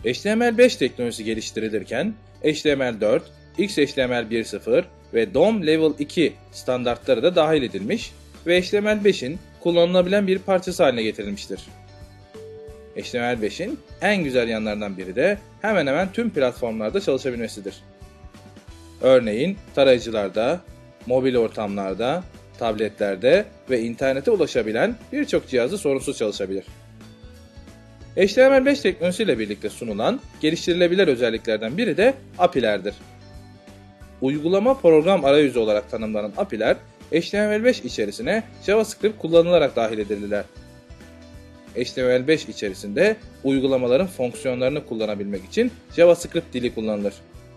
HTML5 teknolojisi geliştirilirken HTML4, XHTML1.0 ve DOM Level 2 standartları da dahil edilmiş ve HTML5'in kullanılabilen bir parçası haline getirilmiştir. HTML5'in en güzel yanlarından biri de hemen hemen tüm platformlarda çalışabilmesidir. Örneğin tarayıcılarda, mobil ortamlarda, tabletlerde ve internete ulaşabilen birçok cihazda sorunsuz çalışabilir. HTML5 teknolojisiyle birlikte sunulan geliştirilebilir özelliklerden biri de API'lerdir. Uygulama program arayüzü olarak tanımlanan API'ler HTML5 içerisine JavaScript kullanılarak dahil edildiler. HTML5 içerisinde uygulamaların fonksiyonlarını kullanabilmek için JavaScript dili kullanılır.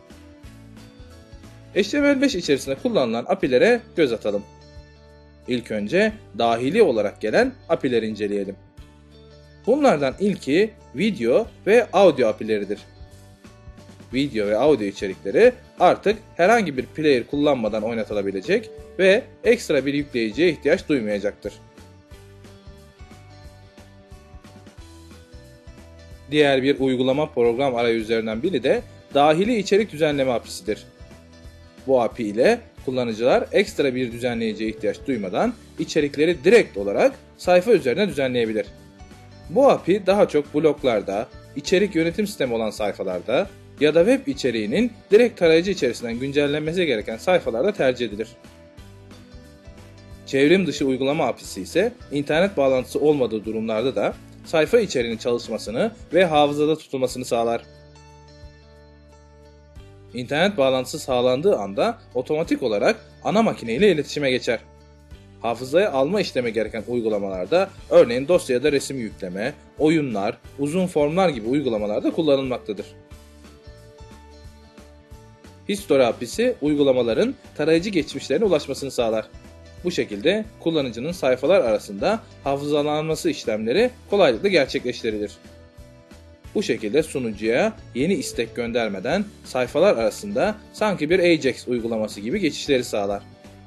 HTML5 içerisinde kullanılan API'lere göz atalım. İlk önce dahili olarak gelen API'leri inceleyelim. Bunlardan ilki video ve audio API'leridir. Video ve audio içerikleri artık herhangi bir player kullanmadan oynatılabilecek ve ekstra bir yükleyiciye ihtiyaç duymayacaktır. Diğer bir uygulama program arayüzlerinden biri de dahili içerik düzenleme API'sidir. Bu API ile kullanıcılar ekstra bir düzenleyiciye ihtiyaç duymadan içerikleri direkt olarak sayfa üzerine düzenleyebilir. Bu API daha çok bloglarda, içerik yönetim sistemi olan sayfalarda ya da web içeriğinin direkt tarayıcı içerisinden güncellenmesi gereken sayfalarda tercih edilir. Çevrim dışı uygulama API'si ise internet bağlantısı olmadığı durumlarda da sayfa içeriğinin çalışmasını ve hafızada tutulmasını sağlar. İnternet bağlantısı sağlandığı anda otomatik olarak ana makine ile iletişime geçer. Hafızaya alma işlemi gereken uygulamalarda örneğin dosya ya da resim yükleme, oyunlar, uzun formlar gibi uygulamalarda kullanılmaktadır. History API'si uygulamaların tarayıcı geçmişlerine ulaşmasını sağlar. Bu şekilde kullanıcının sayfalar arasında hafızalanması işlemleri kolaylıkla gerçekleştirilir. Bu şekilde sunucuya yeni istek göndermeden sayfalar arasında sanki bir Ajax uygulaması gibi geçişleri sağlar.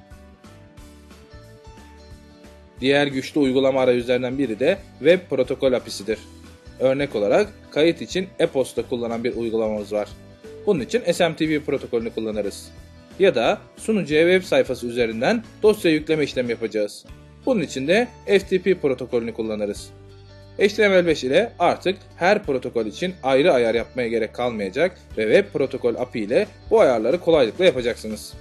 Diğer güçlü uygulama arayüzlerinden biri de Web Protokol API'sidir. Örnek olarak kayıt için e-posta kullanan bir uygulamamız var. Bunun için SMTP protokolünü kullanırız. Ya da sunucuya web sayfası üzerinden dosya yükleme işlemi yapacağız. Bunun için de FTP protokolünü kullanırız. HTML5 ile artık her protokol için ayrı ayar yapmaya gerek kalmayacak ve Web Protokol API ile bu ayarları kolaylıkla yapacaksınız.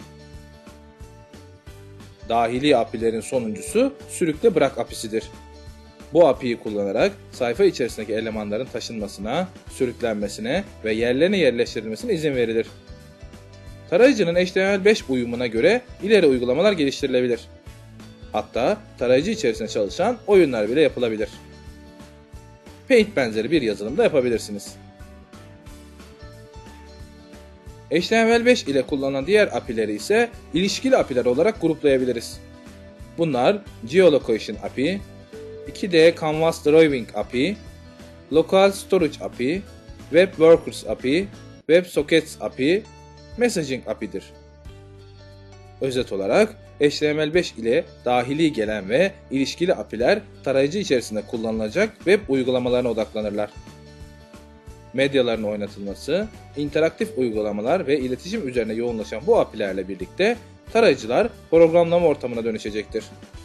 Dahili API'lerin sonuncusu sürükle bırak API'sidir. Bu API'yi kullanarak sayfa içerisindeki elemanların taşınmasına, sürüklenmesine ve yerlerine yerleştirilmesine izin verilir. Tarayıcının HTML5 uyumuna göre ileri uygulamalar geliştirilebilir. Hatta tarayıcı içerisinde çalışan oyunlar bile yapılabilir. Paint benzeri bir yazılım da yapabilirsiniz. HTML5 ile kullanılan diğer API'leri ise ilişkili API'ler olarak gruplayabiliriz. Bunlar Geolocation API, 2D Canvas Drawing API, Local Storage API, Web Workers API, WebSockets API, Messaging API'dir. Özet olarak HTML5 ile dahili gelen ve ilişkili API'ler tarayıcı içerisinde kullanılacak web uygulamalarına odaklanırlar. Medyaların oynatılması, interaktif uygulamalar ve iletişim üzerine yoğunlaşan bu API'lerle birlikte tarayıcılar programlama ortamına dönüşecektir.